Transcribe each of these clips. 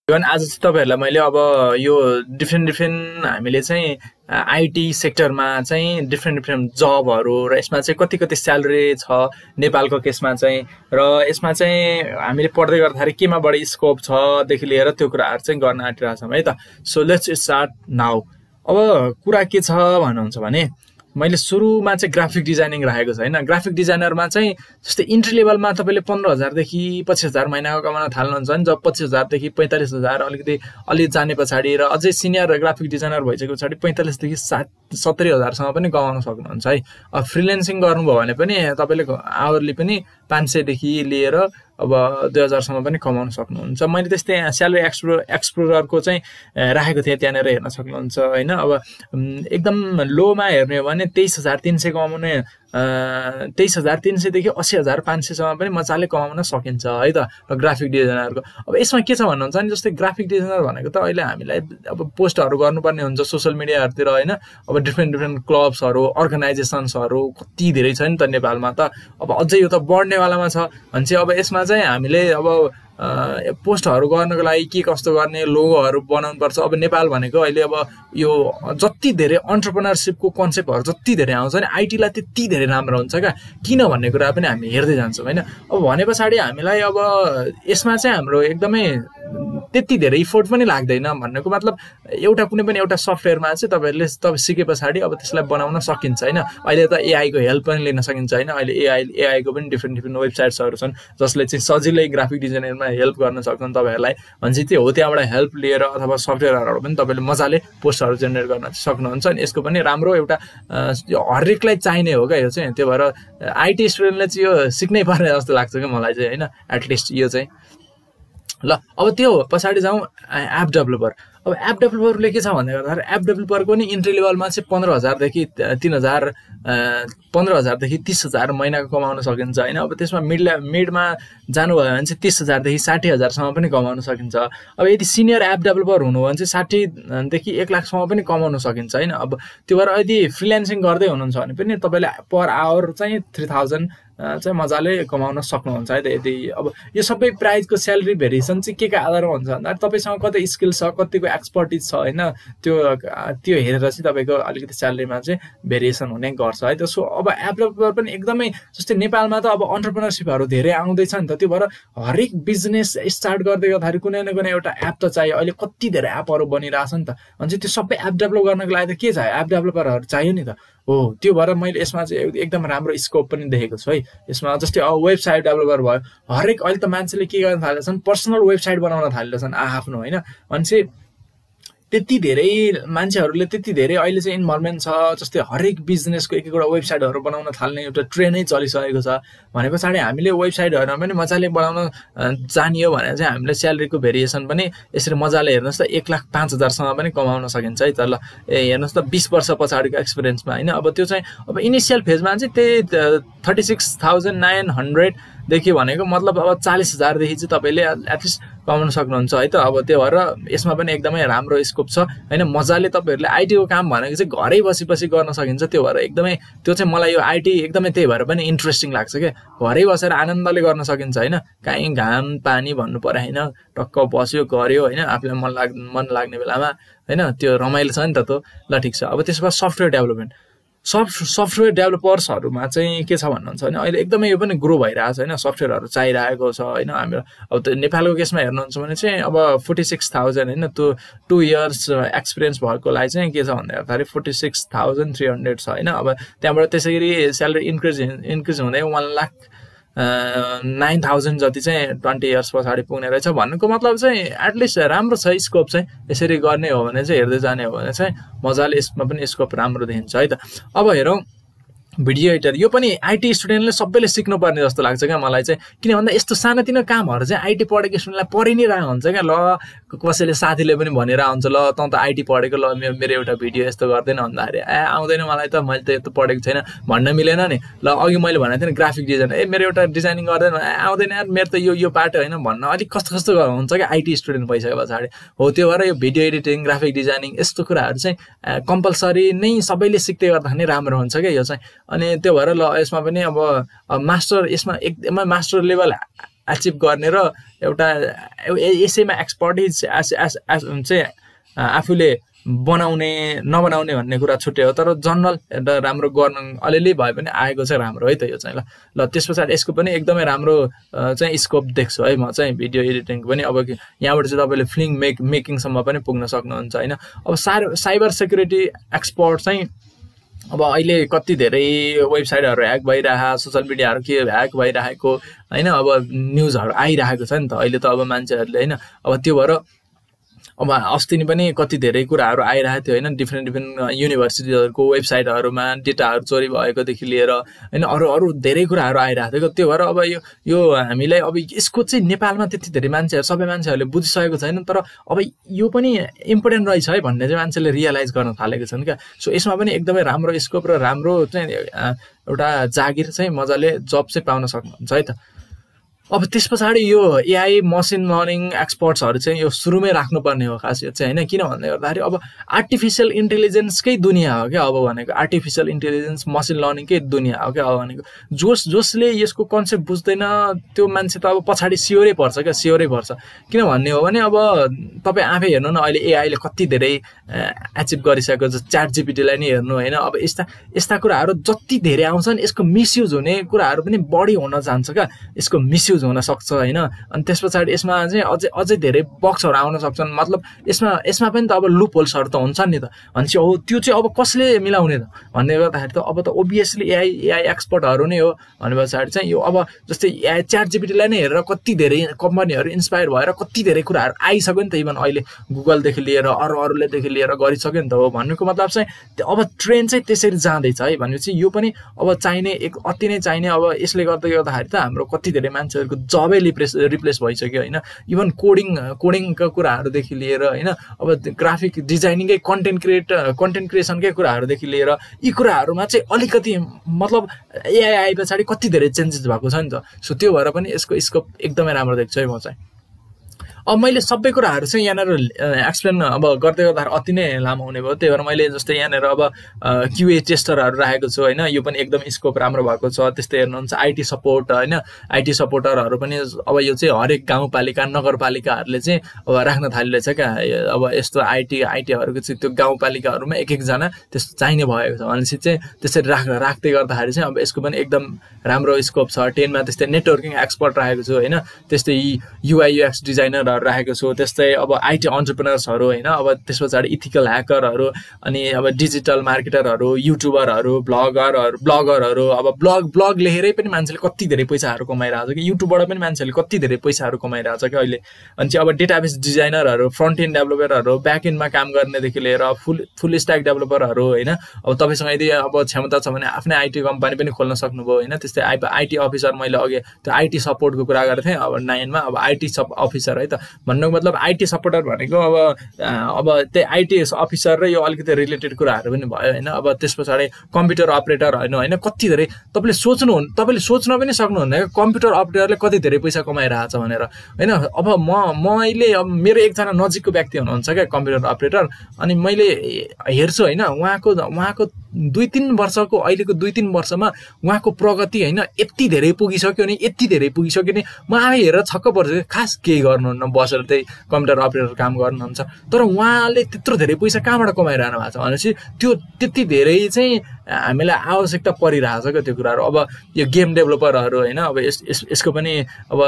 Even आज चाहिँ तपाईहरुलाई मैले अब यो डिफ्रेन्ट हामीले चाहिँ आईटी सेक्टरमा चाहिँ डिफ्रेन्ट जबहरु र यसमा चाहिँ कति स्यालेरी छ नेपालको केसमा चाहिँ र यसमा चाहिँ हामीले पढ्दै गर्दाखेरि केमा बढी स्कोप छ देखि लिएर त्यो कुराहरु चाहिँ गर्न आँटिरहेका छौं है त। So let's start now. अब कुरा के छ भन्नुहुन्छ भने मैले सुरुमा चाहिँ ग्राफिक डिजाइनिङ राखेको छ हैन। ग्राफिक डिजाइनरमा चाहिँ जस्तै इन्ट्री लेभलमा तपाईले 15000 देखि 25000 महिनाको कमाउन थाल्नुहुन्छ नि। जब 25000 देखि 45000 अलिकति अलि जाने पछाडी र अझै सिनियर ग्राफिक डिजाइनर भइसके पछाडी 45 देखि 70000 सम्म पनि कमाउन सक्नुहुन्छ है। अब फ्रीलान्सिङ गर्नुभयो भने पनि तपाईले आवरली पनि 500 देखि लिएर अब 2000 सम्म पनि कमाउन सक्नुहुन्छ। मैले त्यस्तै स्यालेरी एक्सप्लोररको चाहिँ राखेको थिए, त्यहाँनेर हेर्न सक्नुहुन्छ हैन। अब एकदम लोमा हेर्ने हो भने 23300 कमाउने 23300 देखि 80500 सम्म पनि मजाले कमाउन सकिन्छ है त ग्राफिक डिजाइनरको। अब यसमा के छ भन्नुहुन्छ नि, जस्तै ग्राफिक डिजाइनर भनेको त अहिले हामीलाई अब पोस्टहरु गर्नुपर्ने हुन्छ सोशल मिडियाहरुतिर हैन। अब डिफ्रेन्ट क्लब्सहरु अर्गनाइजेसन्सहरु कति धेरै छ नि त नेपालमा त। अब अझै यो त बढ्ने वालामा छ भन्छ। अब यसमा चाहिँ हामीले अब पोस्टहरु गर्नको लागि के कस्तो गर्ने, लोगोहरु बनाउनु पर्छ। अब नेपाल भनेको अहिले अब यो जति धेरै एन्टरप्रेन्योरशिपको कन्सेप्टहरु जति धेरै आउँछ नि आईटी लाई त्यति धेरै राम्रो हुन्छ क्या। किन भन्ने कुरा पनि हामी हेर्दै जान्छौं हैन। अब भनेपछि हामीलाई अब यसमा चाहिँ हाम्रो एकदमै त्यति धेरै इफोर्ट पनि लाग्दैन। भन्नेको मतलब एउटा कुनै पनि एउटा सफ्टवेयरमा चाहिँ तपाईहरुले सिकेपछि अब त्यसलाई बनाउन सकिन्छ हैन। अहिले त एआई को हेल्प पनि लिन सकिन्छ हैन। अहिले एआई को पनि डिफ्रेन्ट वेबसाइट्सहरु छन् जसले चाहिँ सजिलै ग्राफिक डिजाइनिङमा हेल्प गर्न सक्छन् तपाईहरुलाई। भन्छ त्यो हो, त्यहाँबाट हेल्प लिएर अथवा सफ्टवेयरहरु पनि तपाईले मजाले पोस्टहरु जेनेरेट गर्न सक्नुहुन्छ। अनि यसको पनि राम्रो एउटा हरेकलाई चाहिने हो क्या यो चाहिँ। त्यो भएर आईटी स्टुडेन्टले चाहिँ यो सिक्नै पर्ने जस्तो लाग्छ के मलाई चाहिँ हैन। एटलिस्ट यो चाहिँ ल। अब त्यो पछाडी जाउँ एप डेभलपर। अब एप डेभलपरले के छ भन्दा गर्दा एप डेभलपरको नि इन्ट्री लेभलमा चाहिँ 15000 देखि 3000 15000 देखि 30000 महिनाको कमाउन सकिन्छ हैन। अब त्यसमा मिडमा जानुभयो भने चाहिँ 30000 देखि 60000 सम्म पनि कमाउन सकिन्छ। अब यदि सिनियर एप डेभलपर हुनु भने चाहिँ 60 देखि 1 लाख सम्म पनि कमाउन सकिन्छ हैन। अब त्यो भएर यदि फ्रीलान्सिङ गर्दै हुनुहुन्छ भने पनि तपाईले पर आवर चाहिँ 3000 चाहिँ मजाले कमाउन सक्नुहुन्छ है त। यदि अब यो सबै प्राइसको स्यालेरी भेरिएसन चाहिँ के आधारमा हुन्छ भन्दा तपाईसँग कति स्किल छ, कतिको एक्सपर्टिज छ हैन, त्यो हेरेर चाहिँ तपाईको अलिकति स्यालेरीमा चाहिँ भेरिएसन हुने गर्छ है त। सो अब एप डेभलपर पनि एकदमै जस्तै नेपालमा त अब एन्टरप्रेन्योरशिपहरु धेरै आउँदैछ नि त। त्यो भएर हरेक बिजनेस स्टार्ट गर्दै गर्दाखेरि कुनै न कुनै एउटा एप त चाहियो। अहिले कति धेरै एपहरु बनिरहेछ नि त। भन्छ त्यो सबै एप डेभलप गर्नको लागि त के चाहियो, एप डेभलपरहरु चाहियो नि त हो। त्यो भएर मैले यसमा चाहिँ एकदम राम्रो स्कोप पनि देखेको छु है। यसमा जस्तै वेबसाइट डेभलपर भयो, हरेक अहिले त मान्छेले के गर्न थालेछन्, पर्सनल वेबसाइट बनाउन थालेछन् आफ्नो हैन। भन्छ त्यति धेरै मान्छेहरुले त्यति धेरै अहिले चाहिँ इन्भल्भमेन्ट छ। जस्तै हरेक बिजनेसको एक एकवटा वेबसाइटहरु बनाउन थाल्ने एउटा ट्रेन्डै चलिसकेको छ। भनेपछि हामीले वेबसाइटहरुमा पनि मजाले बनाउन जानियो भने चाहिँ हामीले स्यालेरीको भेरिएसन पनि यसरी मजाले हेर्नुस् त 1,05,000 सम्म पनि कमाउन सकिन्छ है त। ल हेर्नुस् त 20 वर्ष पछाडीको एक्सपिरियन्समा हैन। अब त्यो चाहिँ अब इनिशियल फेजमा चाहिँ त्यही 36900 देखि भनेको मतलब अब 40000 देखि चाहिँ तपाईले एटलिस्ट कमाउन सक्नुहुन्छ है त। अब त्यो भएर यसमा पनि एकदमै राम्रो स्कोप छ हैन। मजाले तपाईहरुले आईटी को काम भनेको चाहिँ घरै बसी गर्न सकिन्छ। त्यो भएर एकदमै त्यो चाहिँ मलाई यो आईटी एकदमै त्यही भएर पनि इन्ट्रेस्टिङ लाग्छ के। घरै बसेर आनन्दले गर्न सकिन्छ हैन। काहीँ घाम पानी भन्नु पर्यो हैन, टक्क बस्यो गर्यो हैन, आफुलाई मन लाग्ने बेलामा हैन। त्यो रमाइलो छ नि त त्यो। ल ठीक छ। अब त्यसपछि सफ्टवेयर डेभलपमेन्ट। सफ्टवेयर डेभलपर्सहरुमा चाहिँ के छ भन्नुहुन्छ भने अहिले एकदमै यो पनि ग्रो भइरहेछ हैन। सफ्टवेयरहरु चाहिरहेको छ हैन। हाम्रो अब त्यो नेपालको केसमा हेर्नुहुन्छ भने चाहिँ अब 46000 हैन, त्यो 2 इयर्स एक्सपिरियन्स भएकोलाई चाहिँ के छ भन्दाखेरि 46300 छ हैन। अब त्यहाँबाट त्यसैगरी स्यालेरी इन्क्रिज हुँदै 1,09,000 जति चाहिँ 20 इयर्स पछाडी पुग्ने रहेछ। भन्नुको मतलब चाहिँ एटलिस्ट राम्रो छ स्कोप चाहिँ। यसरी गर्ने हो भने चाहिँ हेर्दै जाने हो भने चाहिँ मजाले यसमा पनि स्कोप राम्रो देखिन्छ है त। अब हेरौँ भिडियो एडिटर। यो पनि आईटी स्टुडेन्टले सबैले सिक्नु पर्ने जस्तो लाग्छ क्या मलाई चाहिँ। किन भन्दा यस्तो सानोतिनो कामहरु चाहिँ आईटी पढेको स्टुडेन्टलाई परि नै रहेको हुन्छ क्या। ल कसैले साथीले पनि भनेर आउँछ, ल त त आईटी पढेको, ल मेरो एउटा भिडियो यस्तो गर्दैन भन्दाखेरि आउँदैन मलाई त, मैले त यस्तो पढेको छैन भन्न मिलेन नि। ल अघि मैले भनेको थिएँ नि ग्राफिक डिजाइन, मेरो एउटा डिजाइनिङ गर्दैन आउँदैन यार, मेरो त यो पार्ट हैन भन्न अलिक कस्तो हुन्छ क्या आईटी स्टुडेन्ट भइसके पछाडी हो। त्यो भएर यो भिडियो एडिटिङ, ग्राफिक डिजाइनिङ यस्तो कुराहरु चाहिँ कम्पलसरी नै सबैले सिक्दै गर्दा नै राम्रो हुन्छ क्या यो चाहिँ। अनि त्यो भएर ल यसमा पनि अब मास्टर, यसमा एकदमै मास्टर लेभल एचिभ गर्ने र एउटा यसैमा एक्सपर्टिज चाहिँ आफूले बनाउने नबनाउने भन्ने कुरा छुट्टै हो, तर जनरल एउटा राम्रो गर्न अलिअलि भए पनि आएको चाहिँ राम्रो है त यो चाहिँ। ल त्यस पछाडि यसको पनि एकदमै राम्रो चाहिँ स्कोप देख्छु है म चाहिँ भिडियो एडिटिङ पनि। अब यहाँबाट चाहिँ तपाईँले फिल्म मेकिङसम्म पनि पुग्न सक्नुहुन्छ होइन। अब साइबर सेक्युरिटी एक्सपर्ट चाहिँ अब अहिले कति धेरै वेबसाइटहरू ह्याक भइरहेको, सोसियल मिडियाहरू के ह्याक भइरहेको होइन, अब न्युजहरू आइरहेको छ नि त अहिले त अब मान्छेहरूले होइन। अब त्यो भएर अब अस्ति पनि कति धेरै कुराहरू आइरहेको थियो होइन, डिफ्रेन्ट युनिभर्सिटीहरूको वेबसाइटहरूमा डेटाहरू चोरी भएकोदेखि लिएर होइन अरू धेरै कुराहरू आइरहेको थियो। त्यो भएर अब यो हामीलाई अब यसको चाहिँ नेपालमा त्यति धेरै सबै मान्छेहरूले बुझिसकेको छैन, तर अब यो पनि इम्पोर्टेन्ट रहेछ है भन्ने चाहिँ मान्छेले रियलाइज गर्न थालेको छन् क्या। सो यसमा पनि एकदमै राम्रो स्कोप र राम्रो चाहिँ एउटा जागिर चाहिँ मजाले जब चाहिँ पाउन सक्नुहुन्छ है त। अब त्यस पछाडि यो एआई मसिन लर्निङ एक्सपर्ट्सहरू चाहिँ यो सुरुमै राख्नुपर्ने हो खास यो चाहिँ होइन। किन भन्दै गर्दाखेरि अब आर्टिफिसियल इन्टेलिजेन्सकै दुनियाँ हो क्या अब भनेको, आर्टिफिसियल इन्टेलिजेन्स मसिन लर्निङकै दुनियाँ हो क्या अब भनेको। जसले यसको कन्सेप्ट बुझ्दैन त्यो मान्छे त अब पछाडि सियोरै पर्छ क्या, सियोरै पर्छ। किन भन्ने हो भने अब तपाईँ आफै हेर्नु न अहिले एआईले कति धेरै एचिभ गरिसकेको छ, च्याट जिपिटीलाई नै हेर्नु होइन। अब यस्ता कुराहरू जति धेरै आउँछन् यसको मिसयुज हुने कुराहरू पनि बढी हुन जान्छ क्या, यसको मिसयुज हुन सक्छ होइन। अनि त्यस पछाडि यसमा चाहिँ अझै धेरै बक्सहरू आउन सक्छन्, मतलब यसमा पनि त अब लुप होल्सहरू त हुन्छ नि त। भनेपछि हो त्यो चाहिँ अब कसले मिलाउने त भन्ने गर्दाखेरि त अब त ओभियसली एआई एक्सपर्टहरू नै हो भने पछाडि चाहिँ यो अब जस्तै एआई च्याट जिपिटीलाई नै हेरेर कति धेरै कम्पनीहरू इन्सपायर भएर कति धेरै कुराहरू आइसक्यो नि त। इभन अहिले गुगलदेखि लिएर अरूलेदेखि लिएर गरिसक्यो नि त हो। भन्नुको मतलब चाहिँ अब ट्रेन्ड चाहिँ त्यसरी जाँदैछ है। भनेपछि यो पनि अब चाहिने अति नै चाहिने। अब यसले गर्दाखेरि त हाम्रो कति धेरै मान्छेहरूको जबै रिप्लेस भइसक्यो होइन। इभन कोडिङका कुराहरूदेखि लिएर होइन, अब ग्राफिक डिजाइनिङकै कन्टेन्ट क्रिएसनकै कुराहरूदेखि लिएर यी कुराहरूमा चाहिँ अलिकति मतलब एआई आए पछाडि कति धेरै चेन्जेस भएको छ नि त। सो त्यो भएर पनि यसको स्कोप एकदमै राम्रो देख्छु है म चाहिँ। अब मैले सबै कुराहरू चाहिँ यहाँनिर एक्सप्लेन अब गर्दै गर्दाखेरि अति नै लामो हुने भयो, त्यही भएर मैले जस्तै यहाँनिर अब क्युए टेस्टरहरू राखेको छु होइन। यो पनि एकदम स्कोप राम्रो भएको छ। त्यस्तै हेर्नुहुन्छ आइटी सपोर्ट होइन, आइटी सपोर्टरहरू पनि अब यो चाहिँ हरेक गाउँपालिका नगरपालिकाहरूले चाहिँ अब राख्न थालिरहेछ क्या। अब यस्तो आइटीहरूको चाहिँ त्यो गाउँपालिकाहरूमा एकजना त्यस्तो चाहिने भएको छ भनेपछि चाहिँ त्यसरी राख्दै गर्दाखेरि चाहिँ अब यसको पनि एकदम राम्रो स्कोप छ। 10 मा त्यस्तै नेटवर्किङ एक्सपर्ट राखेको छु होइन, त्यस्तै युआई युएक्स डिजाइनर राखेको छु, त्यस्तै अब आइटी एन्टरप्रेनर्सहरू होइन, अब त्यस पछाडि इथिकल ह्याकरहरू, अनि अब डिजिटल मार्केटरहरू, युट्युबरहरू, ब्लगरहरू। अब ब्लग लेखेरै पनि मान्छेले कति धेरै पैसाहरू कमाइरहेको छ कि, युट्युबबाट पनि मान्छेले कति धेरै पैसाहरू कमाइरहेको छ कि अहिले। अनि चाहिँ अब डेटाबेस डिजाइनरहरू, फ्रन्ट एन्ड डेभलपरहरू, ब्याक एन्डमा काम गर्नेदेखि लिएर फुल स्ट्याक डेभलपरहरू होइन। अब तपाईँसँग यदि अब क्षमता छ भने आफ्नै आइटी कम्पनी पनि खोल्न सक्नुभयो होइन। त्यस्तै आइटी अफिसर, मैले अघि त्यो आइटी सपोर्टको कुरा गरेको थिएँ अब 9 मा, अब आइटी अफिसर है त। भन्नुको मतलब आइटी सपोर्टर भनेको अब त्यही आइटी अफिसर र यो अलिकति रिलेटेड कुराहरू पनि भयो होइन। अब त्यस पछाडि कम्प्युटर अपरेटर होइन कति धेरै तपाईँले सोच्न पनि सक्नुहुन्न कम्प्युटर अपरेटरले कति धेरै पैसा कमाइरहेको छ भनेर होइन। अब मैले अब मेरो एकजना नजिकको व्यक्ति हुनुहुन्छ क्या कम्प्युटर अपरेटर, अनि मैले हेर्छु होइन उहाँको 2-3 वर्षको अहिलेको 2-3 वर्षमा उहाँको प्रगति होइन यति धेरै पुगिसक्यो नि म आफै हेरेर छक्क पर्छु। खास केही गर्नुहुन्न, बसेर त्यही कम्प्युटर अपरेटर काम गर्नुहुन्छ, तर उहाँले त्यत्रो धेरै पैसा कहाँबाट कमाइरहनु भएको छ भनेपछि त्यो त्यति धेरै चाहिँ हामीलाई आवश्यकता परिरहेको छ क्या त्यो कुराहरू। अब यो गेम डेभलपरहरू होइन, अब यसको पनि अब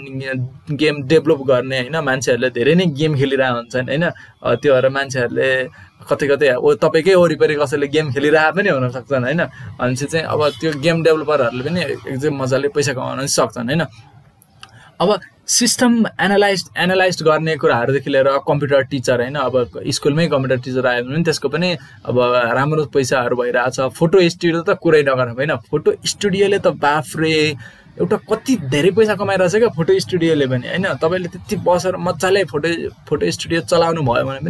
गेम डेभलप गर्ने होइन मान्छेहरूले धेरै नै गेम खेलिरहेको हुन्छन् होइन। त्यो भएर मान्छेहरूले कतै तपाईँकै वरिपरि कसैले गेम खेलिरहेको पनि हुन सक्छन् होइन। भनेपछि चाहिँ अब त्यो गेम डेभलपरहरूले पनि एकदम मजाले पैसा कमाउन सक्छन् होइन। अब सिस्टम एनालाइज गर्ने कुराहरूदेखि लिएर कम्प्युटर टिचर होइन, अब स्कुलमै कम्प्युटर टिचर आयो भने त्यसको पनि अब राम्रो पैसाहरू भइरहेछ। फोटो स्टुडियो त कुरै नगरौँ होइन, फोटो स्टुडियोले त बाफ्रे एउटा कति धेरै पैसा कमाइरहेछ क्या फोटो स्टुडियोले पनि होइन। तपाईँले त्यति बसेर मजाले फोटो स्टुडियो चलाउनु भयो भने पनि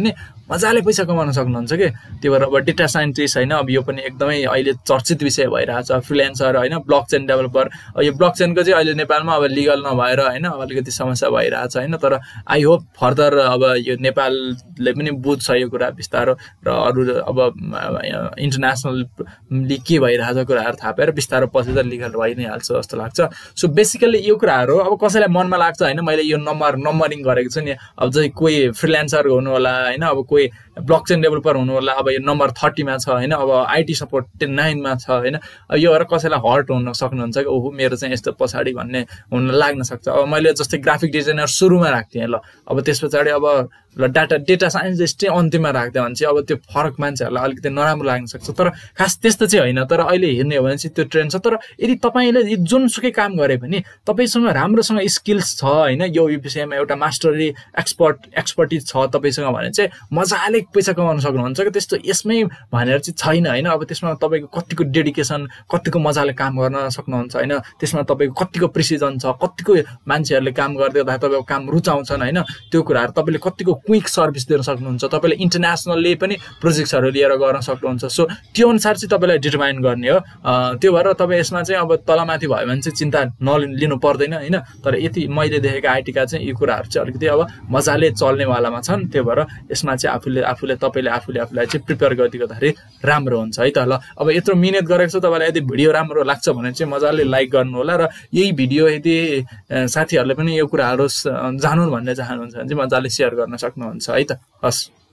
मजाले पैसा कमाउन सक्नुहुन्छ के। त्यही भएर अब डेटा साइन्टिस्ट होइन, अब यो पनि एकदमै अहिले चर्चित विषय भइरहेछ। फ्रिल्यान्सर होइन, ब्लकचेन डेभलपर, यो ब्लकचेनको चाहिँ अहिले नेपालमा अब लिगल नभएर होइन अलिकति समस्या भइरहेछ होइन। तर आई होप फर्दर अब यो नेपालले पनि बुझ्छ यो कुरा बिस्तारो, र अरू अब इन्टरनेसनली के भइरहेछ कुराहरू थाहा पाएर बिस्तारो पछि त लिगल भइ नै हाल्छ जस्तो लाग्छ। सो बेसिकली यो कुराहरू अब कसैलाई मनमा लाग्छ होइन, मैले यो नम्बरिङ गरेको छु नि, अब चाहिँ कोही फ्रिल्यान्सर हुनु होला होइन, अब कोही ब्लकचेन डेभलपर हुनु होला, अब यो नम्बर 30 मा छ होइन, अब आइटी सपोर्ट 9 मा छ होइन। यो भएर कसैलाई हर्ट हुन सक्नुहुन्छ कि ओहो मेरो चाहिँ यस्तो पछाडि भन्ने हुन लाग्न सक्छ। अब मैले जस्तै ग्राफिक डिजाइनर सुरुमा राख्थेँ ल, अब त्यस पछाडि अब ल डेटा साइन्टिस्ट चाहिँ अन्तिममा राख्दै भने चाहिँ अब त्यो फरक मान्छेहरूलाई अलिकति नराम्रो लाग्न सक्छ। तर खास त्यस्तो चाहिँ होइन। तर अहिले हेर्ने हो भने चाहिँ त्यो ट्रेन्ड छ। तर यदि तपाईँले जुनसुकै काम गरे पनि तपाईँसँग राम्रोसँग स्किल्स छ होइन, यो विषयमा एउटा मास्टरी एक्सपर्टिज छ तपाईँसँग भने चाहिँ मजाले पैसा कमाउन सक्नुहुन्छ कि। त्यस्तो यसमै भनेर चाहिँ छैन होइन। अब त्यसमा तपाईँको कतिको डेडिकेसन, कतिको मजाले काम गर्न सक्नुहुन्छ होइन, त्यसमा तपाईँको कतिको प्रिसिजन छ, कतिको मान्छेहरूले काम गर्दा तपाईँको काम रुचाउँछन् होइन, त्यो कुराहरू तपाईँले कतिको क्विक सर्भिस दिन सक्नुहुन्छ, तपाईँले इन्टरनेसनलले पनि प्रोजेक्ट्सहरू लिएर गर्न सक्नुहुन्छ। सो त्यो अनुसार चाहिँ तपाईँलाई डिटरमाइन गर्ने हो। त्यो भएर तपाईँ यसमा चाहिँ अब तलमाथि भयो भने चाहिँ चिन्ता नलिनु पर्दैन होइन। तर यति मैले देखेका आइटीका चाहिँ यो कुराहरू चाहिँ अलिकति अब मजाले चल्नेवालामा छन्। त्यो भएर यसमा चाहिँ तपाईँले आफूलाई चाहिँ प्रिपेयर गरिदिँदाखेरि राम्रो हुन्छ है त। ल अब यत्रो मिहिनेत गरेको छु, तपाईँलाई यदि भिडियो राम्रो लाग्छ भने चाहिँ मजाले लाइक गर्नु होला, र यही भिडियो यदि साथीहरूले पनि यो कुराहरू जानुन् भन्ने चाहनुहुन्छ भने चाहिँ मजाले सेयर गर्न सक्नुहुन्छ है त। हस्।